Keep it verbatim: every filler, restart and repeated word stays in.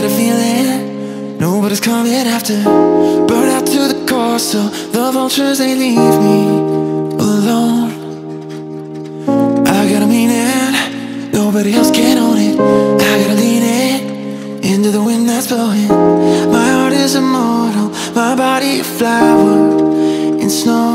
feeling nobody's coming after. Burn out to the core, so the vultures, they leave me alone. I got a meaning, nobody else can own it. I gotta lean it into the wind that's blowing. My heart is immortal, my body a flower in snow.